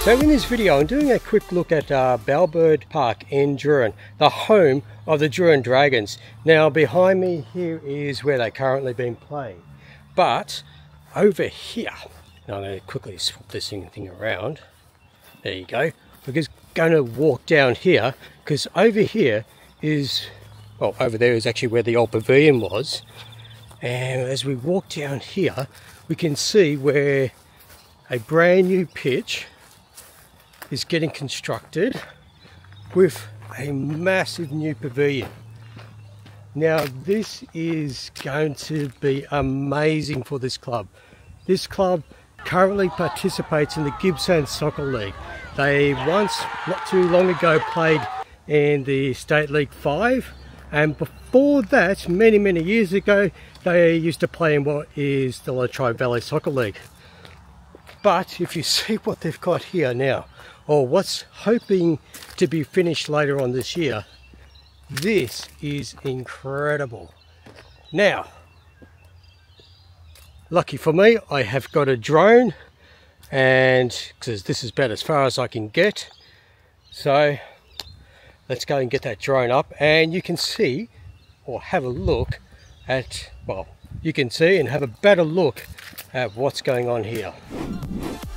So in this video I'm doing a quick look at Bellbird Park in Drouin, the home of the Drouin Dragons. Now behind me here is where they've currently been playing. But over here, now I'm going to quickly swap this thing around. There you go. We're just going to walk down here because over here is, well, over there is actually where the old pavilion was. And as we walk down here, we can see where a brand new pitch is getting constructed with a massive new pavilion. Now this is going to be amazing for this club. This club currently participates in the Gippsland Soccer League. They once, not too long ago, played in the State League 5, and before that, many years ago, they used to play in what is the Latrobe Valley Soccer League. But if you see what they've got here now, or what's hoping to be finished later on this year, this is incredible. Now, lucky for me, I have got a drone, and because this is about as far as I can get, so let's go and get that drone up, and you can see or have a look at, well, you can see and have a better look at what's going on here.